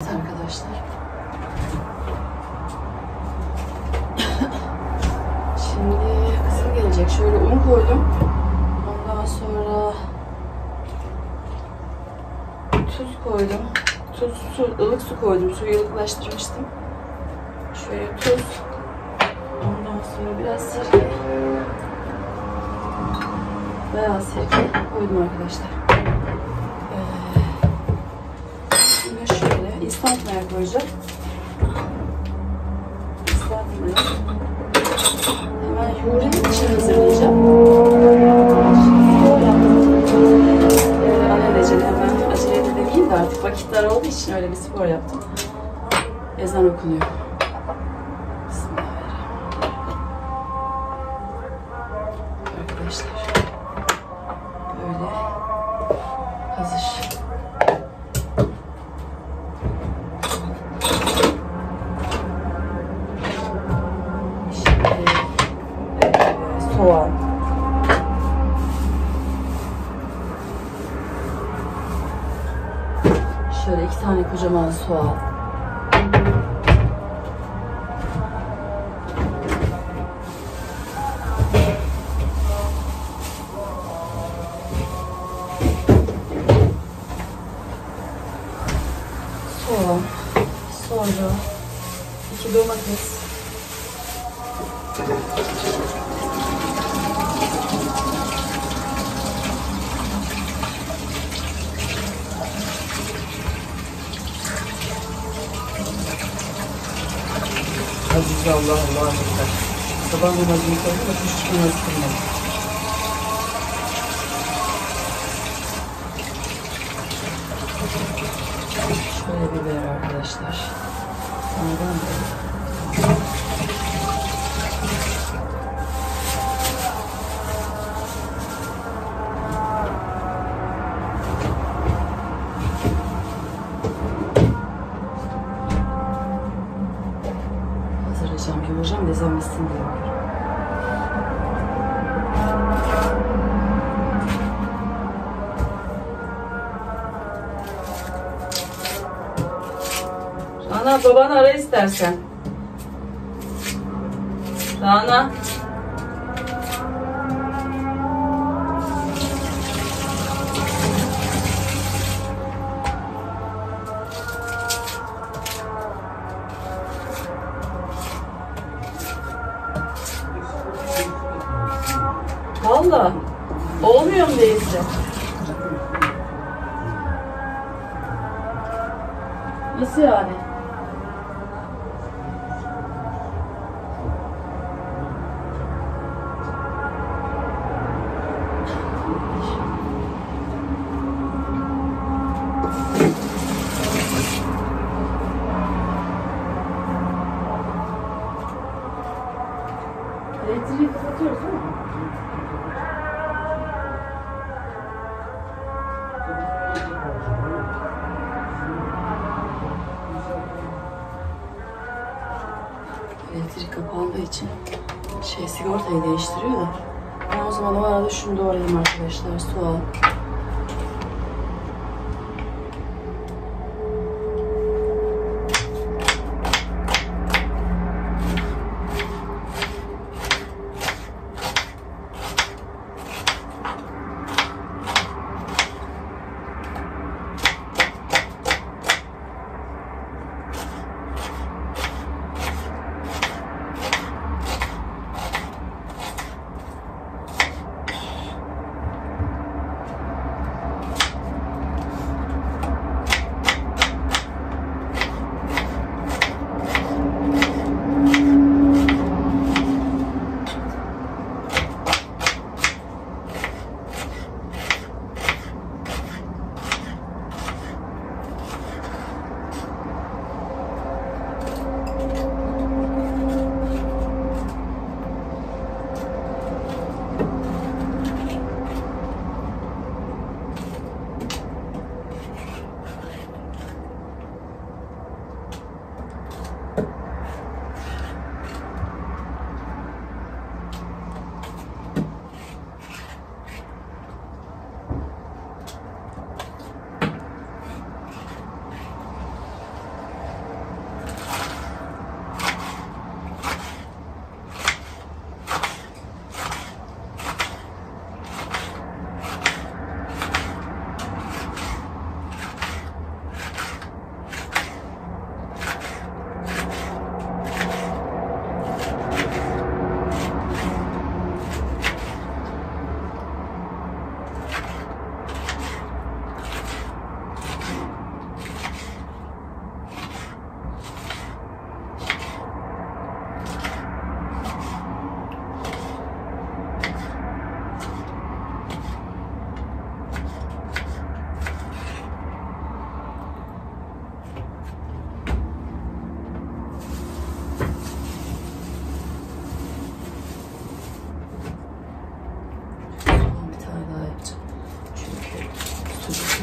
arkadaşlar. Şimdi kızım gelecek. Şöyle un koydum. Ondan sonra tuz koydum. Ilık su koydum. Suyu ılıklaştırmıştım. Şöyle tuz. Ondan sonra biraz sirke. Beyaz sirke koydum arkadaşlar. Şimdi şöyle instant maya koyacağım. İnstant maya. Hemen yoğurayım için hazırlayacağım. Alelacele hemen acele edemeyeyim de artık vakitler olduğu için öyle bir spor yaptım. Ezan okunuyor. Arkadaşlar böyle hazır. Şimdi soğan. Şöyle 2 tane kocaman soğan. Soğan. Sonra 2 domates. Aziz Allah Allah'a emanet. Sabah namazını kıldım da küçük namazı kılmadım. Şöyle biber arkadaşlar. Ondan da hazırlayacağım, yoğuracağım, lezzet diye. Rana, babanı ara istersen. Rana. Vallahi olmuyor mu değilse? Nasıl yani? Elektriği kapatıyoruz değil mi? Elektrik kapandığı için sigortayı değiştiriyor da. Ben o zaman o arada şunu doğrayayım arkadaşlar. Soğan.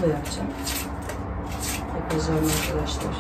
da yapacağım. Yapacağım arkadaşlar.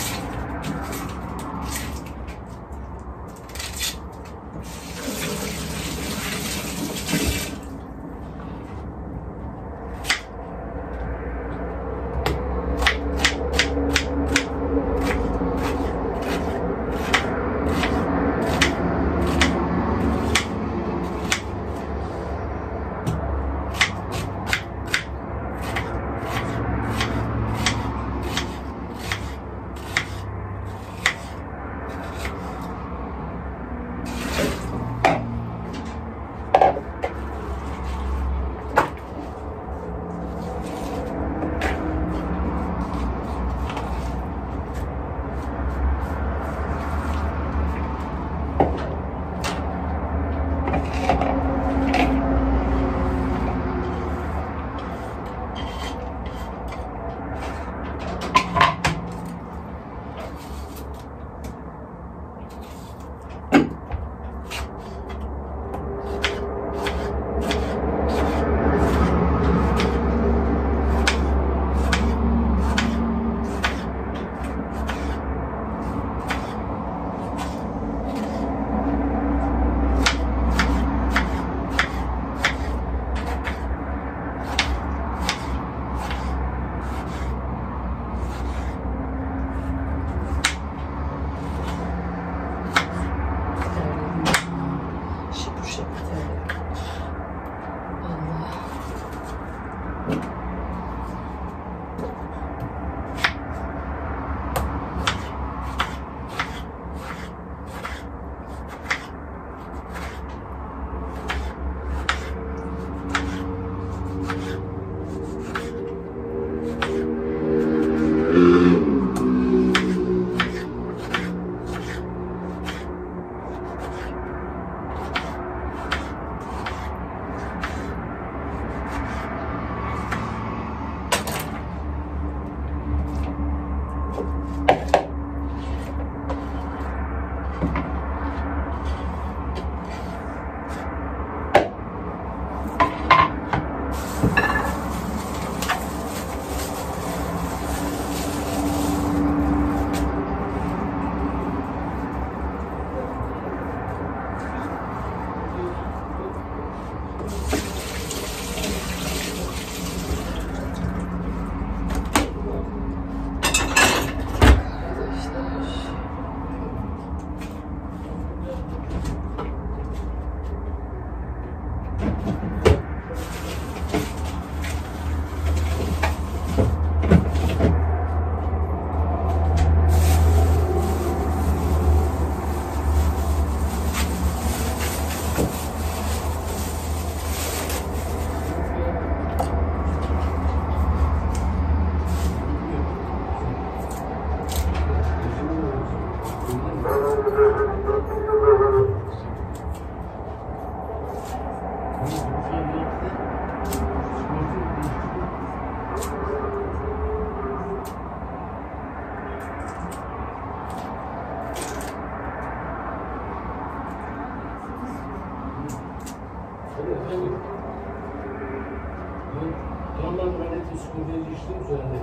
Psikoloji işlem üzerinde.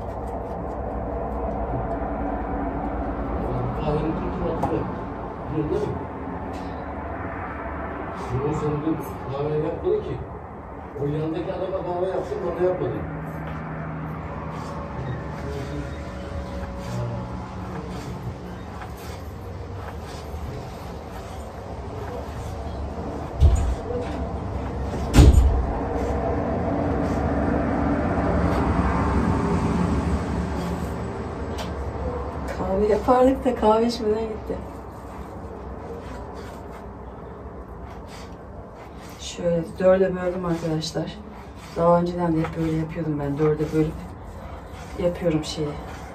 Kahvenin kültürü altında. Biliyorsun değil mi? Bunu sen dün kahve yapmadı ki. O yanındaki adama kahve yapsın, bana yapmadı. Kahve yapardık da kahve içmeden gitti. Şöyle 4'e böldüm arkadaşlar. Daha önceden de hep böyle yapıyordum ben. 4'e bölüp yapıyorum şeyi.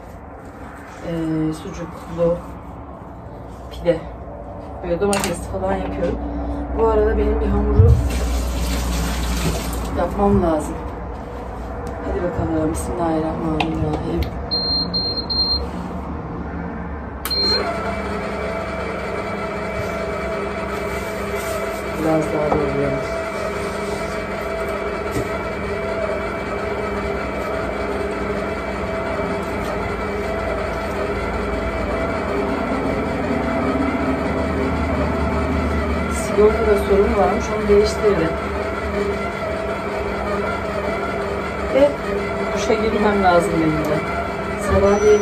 Sucuklu pide. Böyle domates falan yapıyorum. Bu arada benim bir hamuru yapmam lazım. Hadi bakalım. Bismillahirrahmanirrahim. Biraz daha doğruyorum. sigortada sorunu varmış, onu değiştirdi. Ve duşa girmem lazım benim de. Sabahleyin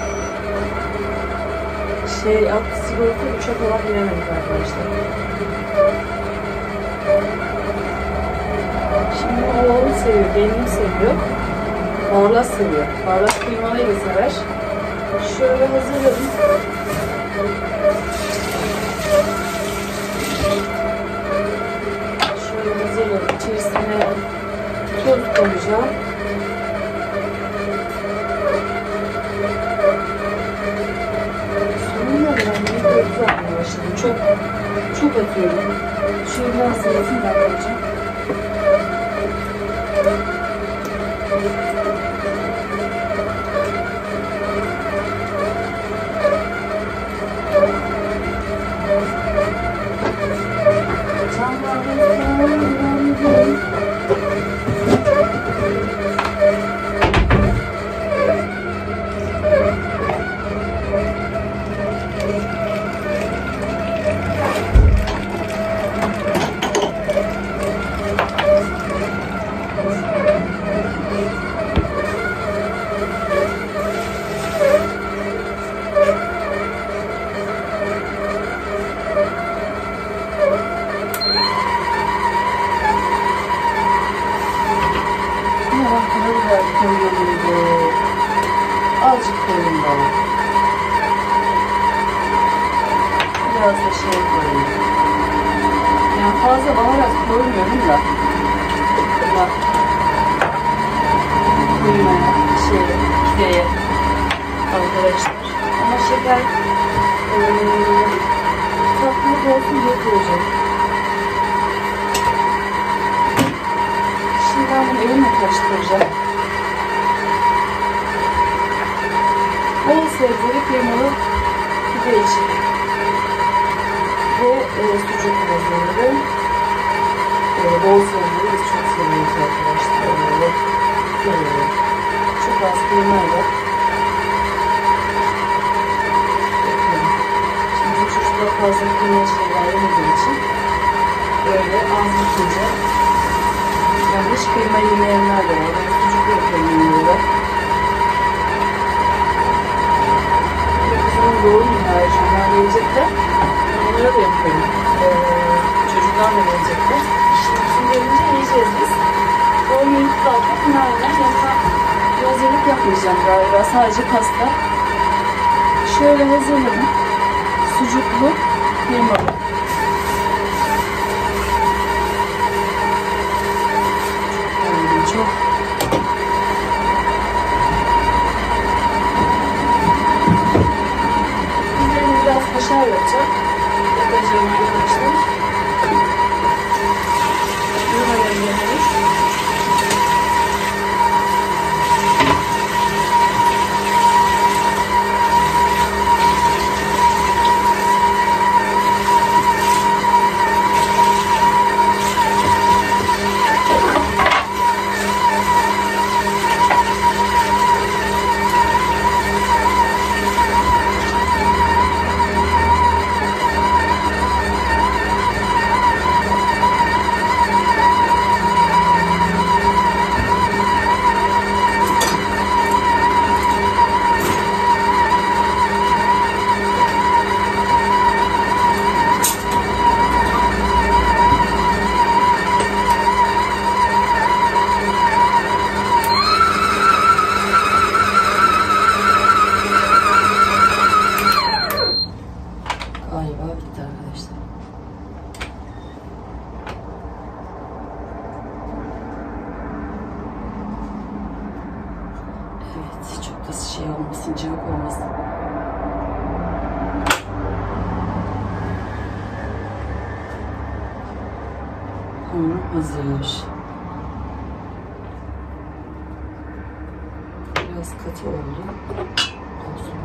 attı sigorta, duşa falan giremedik arkadaşlar. Şimdi oğlum seviyor, gelinim seviyor. Barlas seviyor. Barlas kıymalıyı da sever. Şöyle hazırladım. Şöyle hazırladım. İçerisine tuz koyacağım. Sonunda ben bir de tuz atmaya başladım. Çok atıyorum. Şöyle biraz zeytin de koyacağım. Azıcık koyayım bana. Biraz da koyayım. Yani fazla baharat koymuyorum da. Bak. Koymaya, pideye arkadaşlar. Ama şeker tatlılık olsun diye koyacağım. Şimdi ben bunu elimle karıştıracağım. Bol sebzeli kıymalı pide için ve sucuk hazırladım. Bol sebzeli biz çok seviyoruz arkadaşlar. Çok az kıymayla. Şimdi bu çocuklar fazla kıymalı şeyler yemediği için böyle az bitince, yani hiç kıyma yemeyenler de var. Sucuk yapıyorum. Doğru mu? Çocuklar gelecekler. Onlara da yapıyorum. Çocuklar da gelecekler. Şimdi bizim gelince yiyeceğiz biz. O minik kalkıp bunlarla yanına bir hazırlık yapmayacağım galiba. Sadece pasta. Şöyle hazırladım. Sucuklu kıymalı. Çok biraz kaşar yapacağım. Yapacağım arkadaşlar. Yuvarlayalım yemeği. olmasın, cıvık olmasın. Hamur hazır. Biraz katı oldu. Olsun.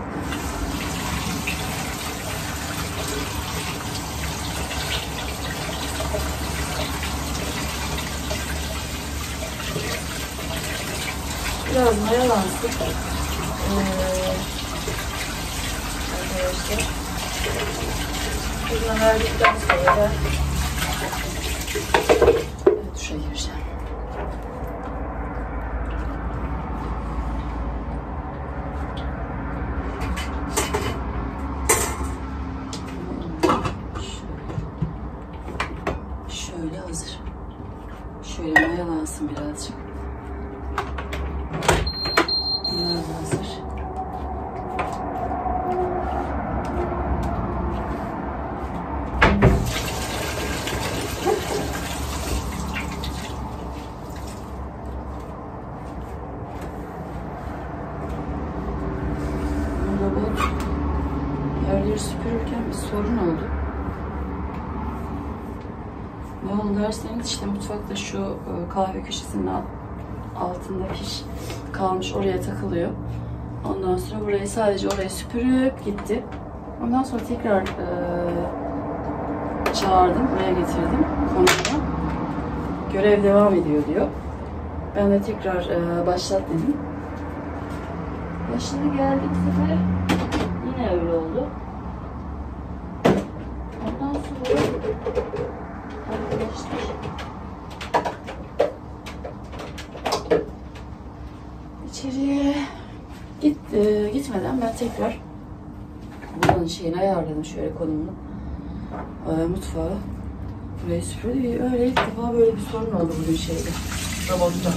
Biraz mayalansın. Arkadaşlar. Fırına verdikten sonra duşa gireceğim. Şöyle hazır. Şöyle mayalansın birazcık. Bunlar da hazır. Yerleri süpürürken bir sorun oldu. Ne oldu derseniz işte mutfakta şu kahve köşesinin altında piş kalmış, oraya takılıyor. Ondan sonra burayı sadece oraya süpürüp gitti. Ondan sonra tekrar çağırdım, buraya getirdim konuya. Görev devam ediyor diyor. Ben de tekrar başlat dedim. Başladı, geldi bu sefer. Yine öyle oldu. Ondan sonra arkadaşlar içeriye gitmeden ben tekrar buranın şeyini ayarladım, şöyle konumunu. Mutfağı burayı süpürdü. Öyle ilk defa böyle bir sorun oldu bugün şeyde, robotta.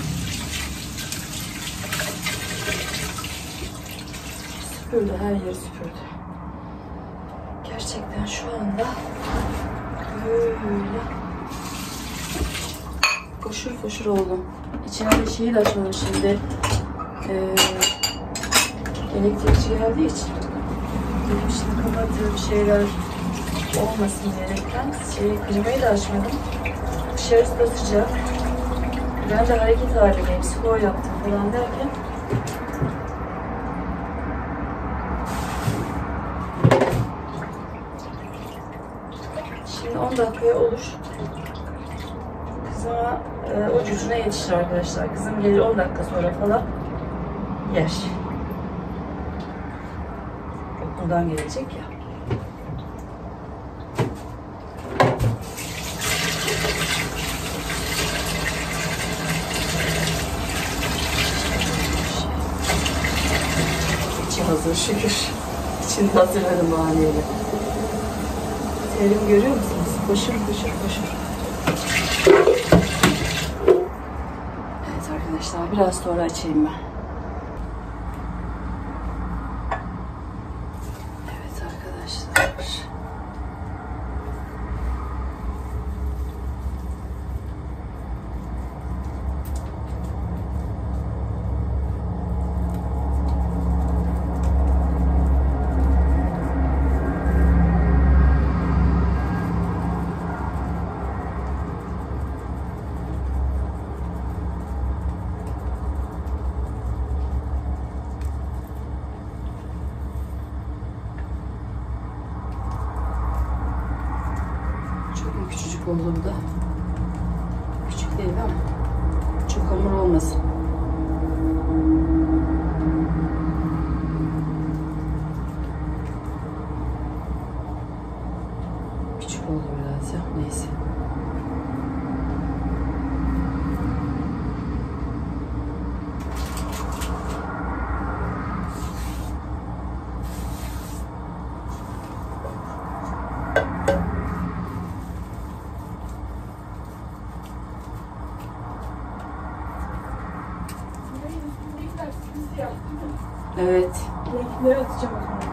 Süpürdü, her yeri süpürdü. Gerçekten şu anda böyle foşur foşur oldum. İçine de şeyi de açmadım şimdi. Elektrikçi geldiği için dedim şimdi kapatır bir şeyler olmasın diyerekten klimayı da açmadım. Dışarısı da sıcak. Ben de hareket halindeyim, spor yaptım falan derken şimdi 10 dakikaya olur. Kızıma o cücüne yetişir arkadaşlar. Kızım gelir 10 dakika sonra falan yer. Okuldan gelecek ya. İçi hazır şükür. İçini hazırladım haliyle. Terim görüyor musunuz? Koşur koşur koşur. Evet arkadaşlar, biraz sonra açayım ben. Evet arkadaşlar. Küçücük oldu bu da. Küçük değil ama çok hamur olmasın. Küçük oldu biraz ya, neyse. Evet. Renkleri atacağım o zaman.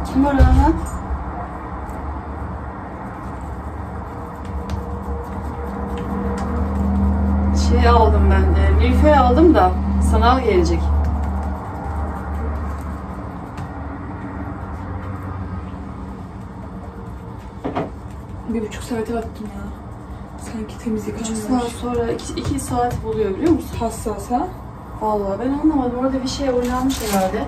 Kim var Rana? Şey aldım ben de. Milföy aldım da sanal gelecek. Bir buçuk saate attım ya. Sanki temizlik 3 saat sonra 2 saat buluyor biliyor musun? Hassas ha? Vallahi ben anlamadım. Orada bir şey oynanmış herhalde.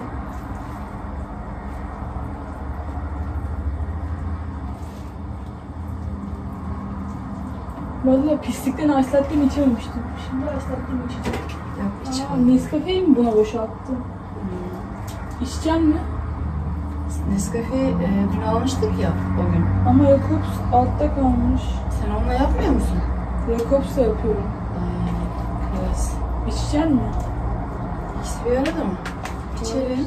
Vallahi pislikten ice latte'mi içememiştim. Şimdi ice latte'mi içeceğim. Yok hiç. Nescafe'yi mi buna boşalttım? İçeceğim mi? Nescafe dün almıştık ya o gün. Ama Jacobs altta kalmış. Sen onunla yapmıyor musun? Jacobs'la yapıyorum. Klas. İçeceğim mi? İkisi bir arada mı? İçelim.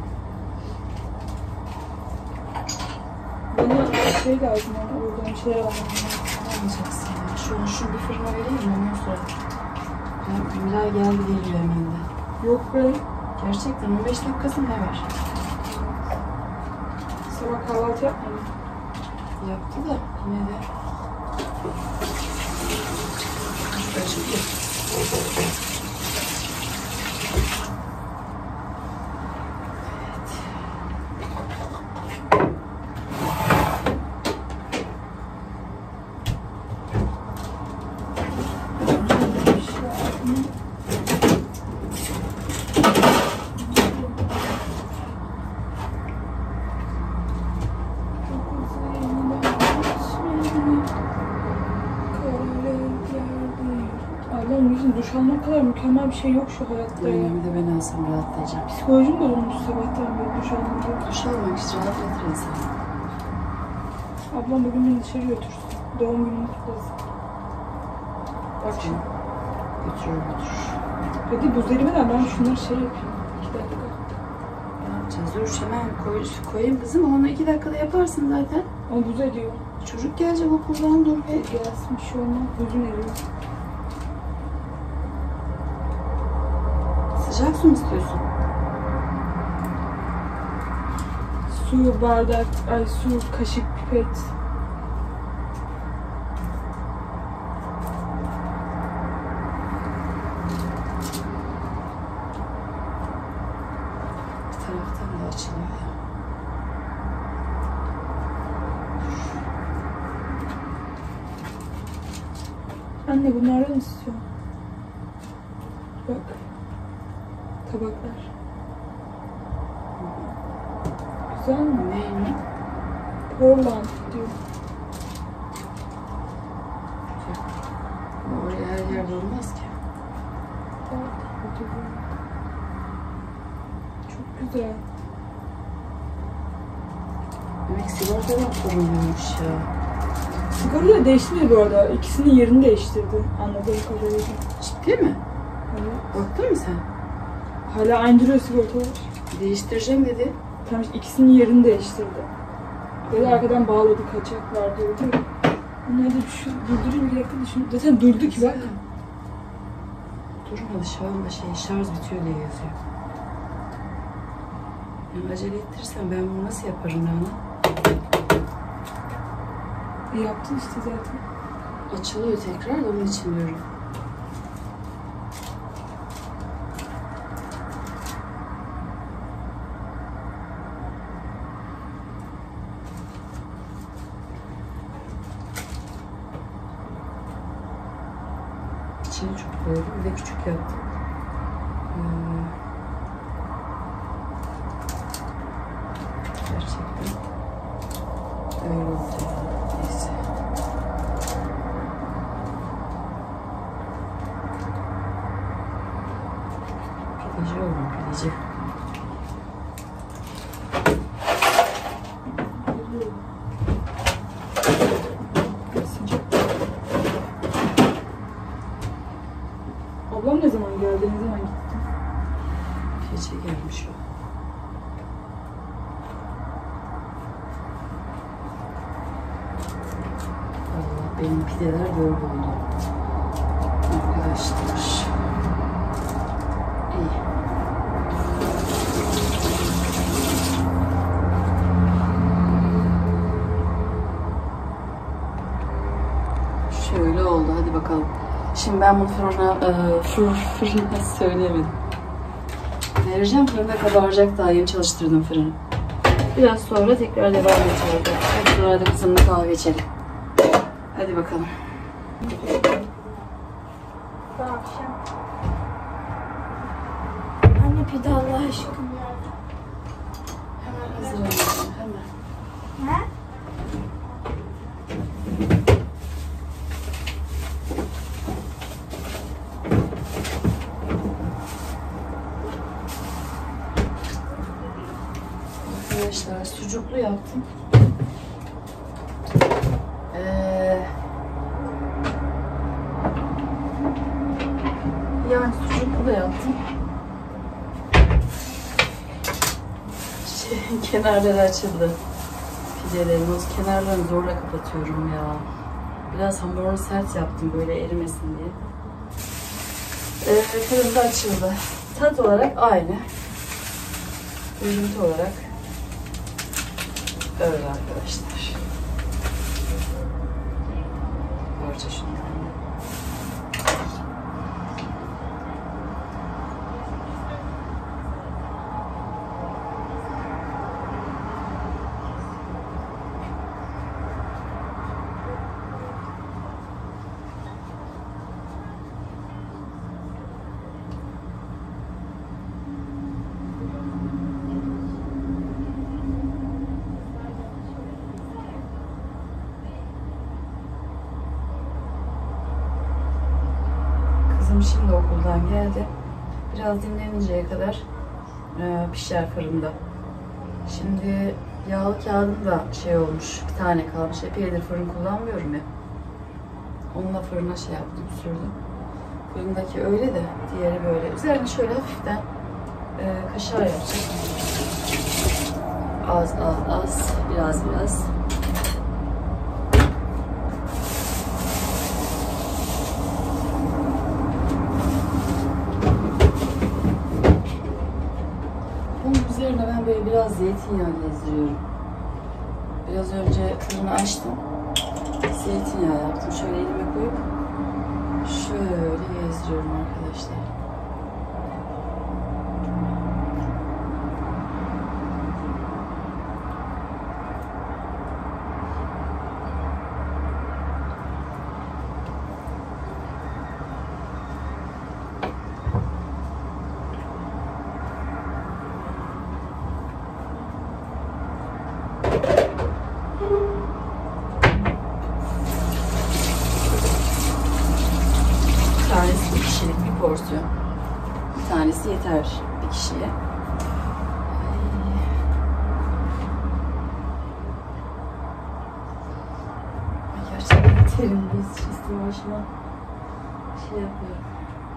Bana şey lazım yani oradan şey almam. Ne alacaksın ya? Şu bir fırına vereyim mi? Ondan sonra. Ya, Miray geldi geliyor hemen de. Yok be. Gerçekten 15 dakikası ne var? Sabah kahvaltı yapmadım. Yaptı da yine de. Acıktı. Allah'ım yüzüm duş almak kadar mükemmel bir şey yok şu hayatta ya. Bir de ben alsam rahatlayacağım. Psikolojim bozulmuş sabahtan beri duş almayınca. Duş almak için rahatlatır insan. Ablam bugün beni dışarı götürsün. Doğum günümü kutlasın. Bak şimdi. Götürür. Hadi buz erimeden ben şunları şey yapayım. 2 dakika. Ne yapacağız? Dur hemen koyayım kızım. Onu 2 dakikada yaparsın zaten. Ama buz ediyor. Çocuk gelecek okuldan dur. Gelsin bir şey olmaz. Buzun eriyor. Sıcak su mu istiyorsun? Su, bardak, su, kaşık, pipet. Bir taraftan da açılıyor ya. Anne bunlardan istiyorum. Bak. Tabaklar. Güzel mi? Neyini? Portland diyor. Oraya her yerde olmaz ki. Çok güzel. Demek sigortadan sorumluymuş ya. Sigorta da değiştirdi bu arada. İkisinin yerini değiştirdi. Anladığım kadarıyla. Ciddi mi? Evet. Baktın mı sen? Hala aynı duruyor sigortalar. Değiştireceğim dedi. Tam işte ikisinin yerini değiştirdi. Böyle arkadan bağladı kaçak var diyordu. Onu hadi şu durdurayım bir dakika düşün. Zaten durdu ki bak. Durmadı şu anda şarj bitiyor diye yazıyor. Yani acele ettirirsen ben bunu nasıl yaparım Rana? Yaptın işte zaten. Açılıyor tekrar da onun için diyorum. İçini çok koydum. Bir de küçük yaptım. Gerçekten öyle oldu ya. Neyse. Pideci oldum, pideci. Ablam ne zaman geldi? Ne zaman gitti? Gece gelmiş o. Vallahi benim pideler böyle oldu. Arkadaşlar. İyi. Şimdi ben bunu fırına söyleyemedim. Vereceğim, fırında kabaracak, daha yeni çalıştırdım fırını. Biraz sonra tekrar devam edeceğiz. Hadi sonra da kızımla kahve içelim. Hadi bakalım. Bu akşam. Anne pide Allah aşkına. Hemen hazırlanalım, hemen. Ne? Arkadaşlar sucuklu yaptım. Yani sucuklu da yaptım. Kenarları açıldı. Pidelerin o kenarlarını zorla kapatıyorum ya. Biraz hamurunu sert yaptım böyle erimesin diye. Fırında açıldı. Tat olarak aynı. Görüntü olarak öyle arkadaşlar. Parça şundan. Şimdi okuldan geldi. Biraz dinleninceye kadar pişer fırında. Şimdi yağlı kağıdım da şey olmuş, bir tane kalmış. Epeydir fırın kullanmıyorum ya. Onunla fırına şey yaptım, sürdüm. Fırındaki öyle de, diğeri böyle. Üzerine şöyle hafiften kaşar yapacağım. Az, biraz. Üzerine ben böyle biraz zeytinyağı gezdiriyorum. Biraz önce fırını açtım. Zeytinyağı yaptım. Şöyle elime koyup şöyle gezdiriyorum arkadaşlar. Tanesi bir kişilik bir porsiyon. Bir tanesi yeter bir kişiye. Ay, gerçekten terim bir stresim başıma şey yapıyorum.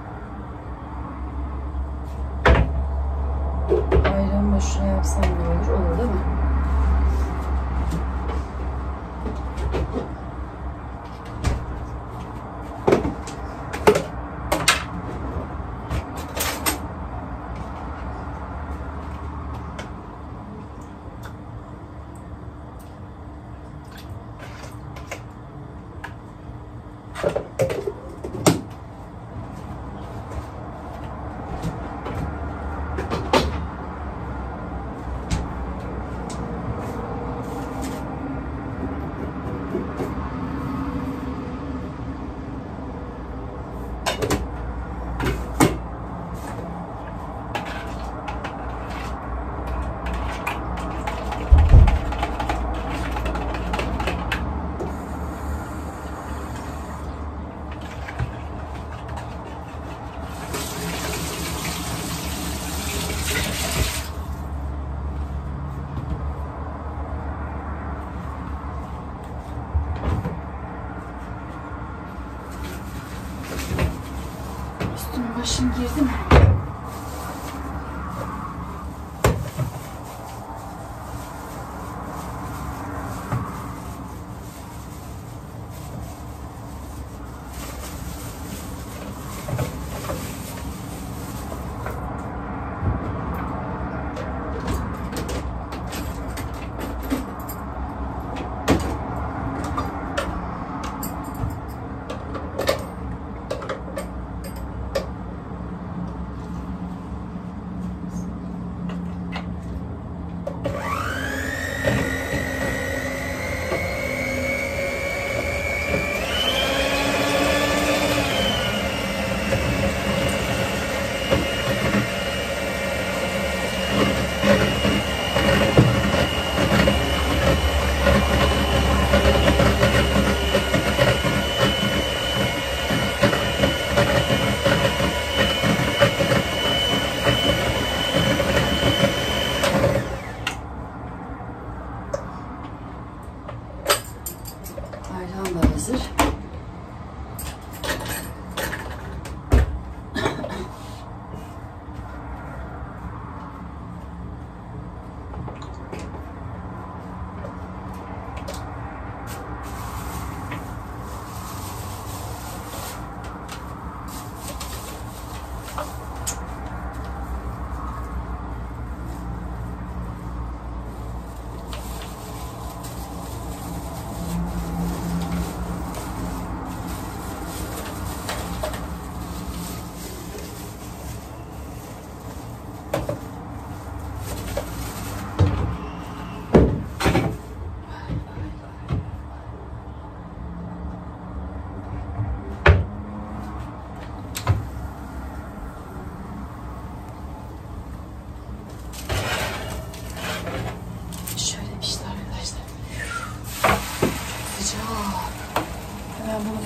Ayran boşuna yapsam ne olur? Olur değil mi? Başım girdi mi?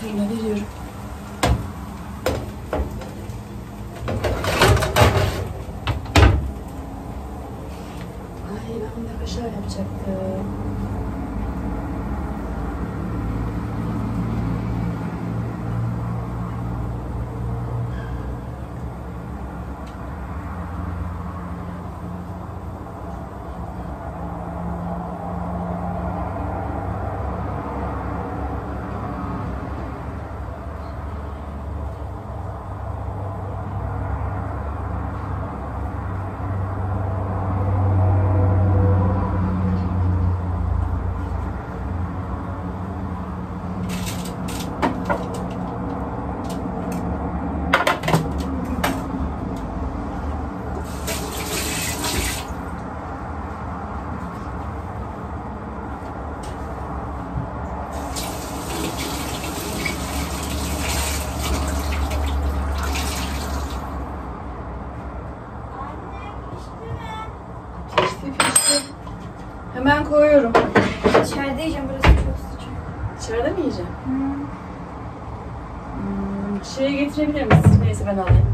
fırına veriyorum. Ay ben de kaşar yapacaktım. Hemen koyuyorum. İçeride yiyeceğim, burası çok sıcak. İçeride mi yiyeceğim? Şeye getirebilir misin? Neyse ben alayım.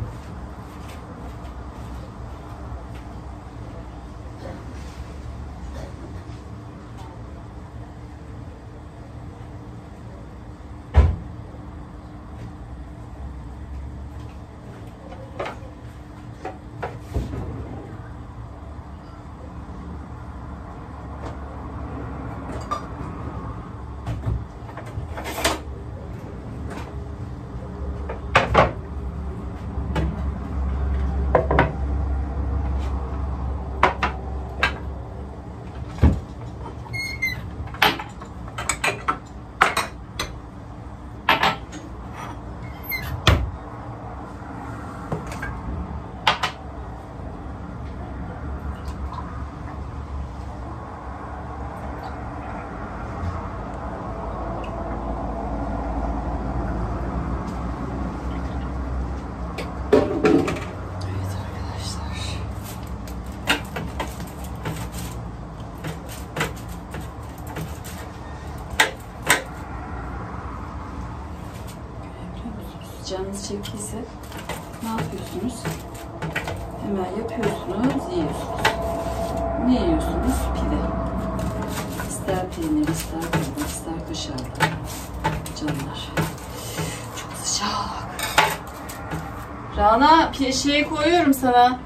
Canınız çektiyse ne yapıyorsunuz? Hemen yapıyorsunuz, yiyorsunuz. Ne yiyorsunuz? Pide. İster peynir, ister kıyma, ister kaşarlı. Canlar. Çok sıcak. Rana, şeye koyuyorum sana.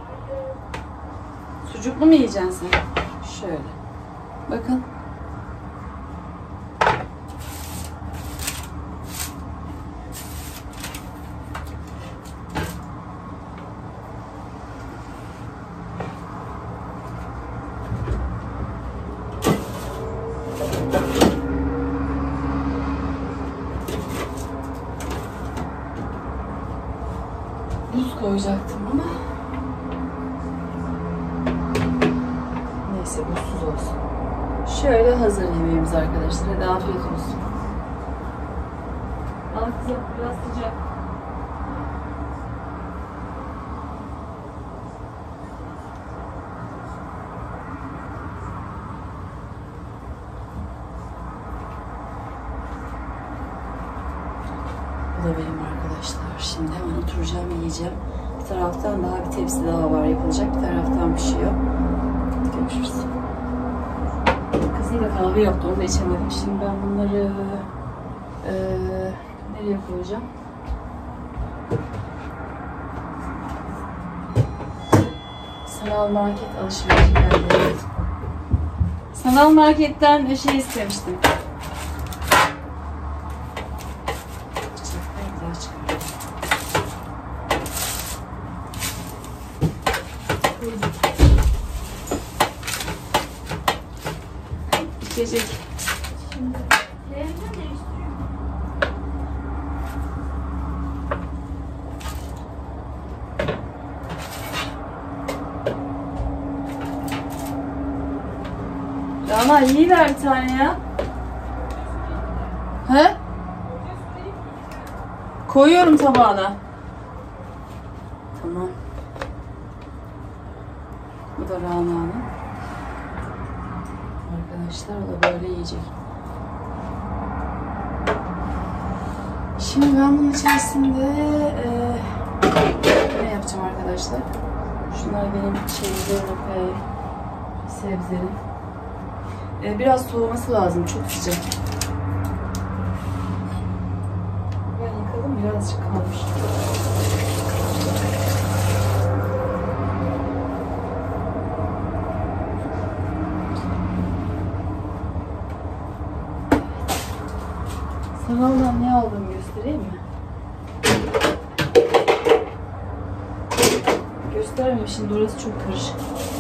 Sucuklu mu yiyeceksin sen? Şöyle. Bakın. Buz koyacaktım ama neyse buzsuz olsun. Şöyle hazır yemeğimiz arkadaşlar. Hadi afiyet olsun. Al kızım, biraz sıcak. Bu da benim arkadaşlar. Şimdi hemen oturacağım, yiyeceğim. Bir taraftan daha bir tepsi daha var yapılacak. Bir taraftan pişiyor. Hadi görüşürüz. Kızım da kahve yaptı. Onu da içemedim. Şimdi ben bunları nereye koyacağım? Sanal market alışverişi geldi. Sanal marketten şey istemiştim. İçecek. Şimdi televizyon değiştiriyorum. Rana iyi ver bir tane ya. He? Koyuyorum tabağına. Tamam. Bu da Rana'nın. Arkadaşlar o da böyle yiyecek. Şimdi ben bunun içerisinde ne yapacağım arkadaşlar? Şunlar benim şeylerim, sebzelerim. Biraz soğuması lazım, çok sıcak. Ben yıkadım, birazcık kalmış. Sanaldan ne aldığımı göstereyim mi? Göstermem, şimdi orası çok karışık.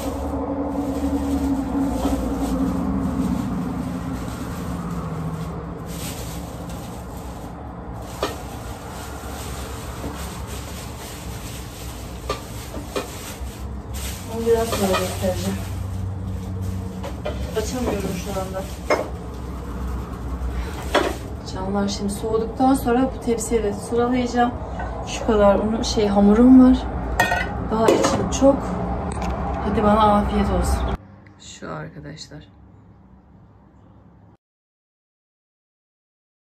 Onu biraz sonra göstereceğim. Açamıyorum şu anda. Canlar, şimdi soğuduktan sonra bu tepsiye de sıralayacağım. Şu kadar hamurum var. Daha içim çok. Hadi bana afiyet olsun. Şu arkadaşlar.